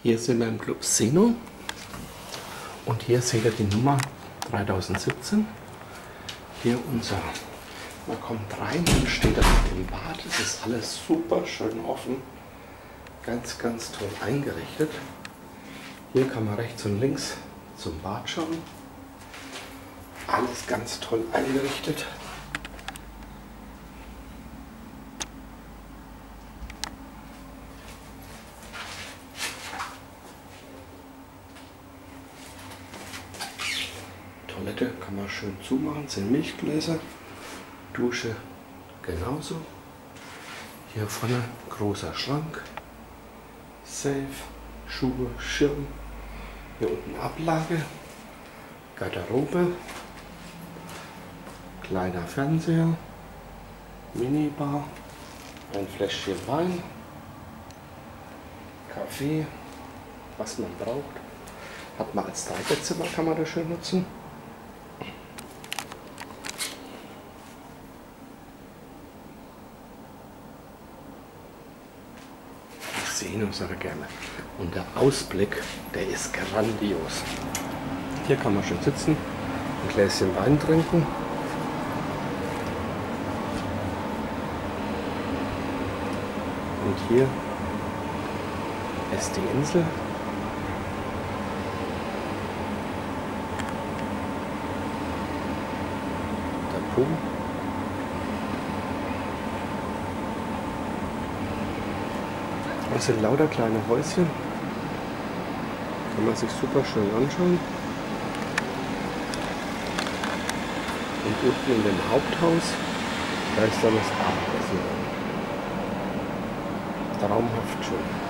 Hier sind wir im Club Seno und hier seht ihr die Nummer 3017. Hier man kommt rein, dann steht er mit dem Bad. Es ist alles super schön offen, ganz, ganz toll eingerichtet. Hier kann man rechts und links zum Bad schauen. Alles ganz toll eingerichtet. Toilette kann man schön zumachen, sind Milchgläser, Dusche genauso. Hier vorne großer Schrank, Safe, Schuhe, Schirm, hier unten Ablage, Garderobe, kleiner Fernseher, Minibar, ein Fläschchen Wein, Kaffee, was man braucht. Hat man als Dreibettzimmer, kann man das schön nutzen. Sehen uns aber gerne. Und der Ausblick, der ist grandios. Hier kann man schön sitzen, ein Gläschen Wein trinken. Und hier ist die Insel. Der Pool. Das sind lauter kleine Häuschen. Kann man sich super schön anschauen. Und unten in dem Haupthaus, da ist dann das Abendessen. Traumhaft schön.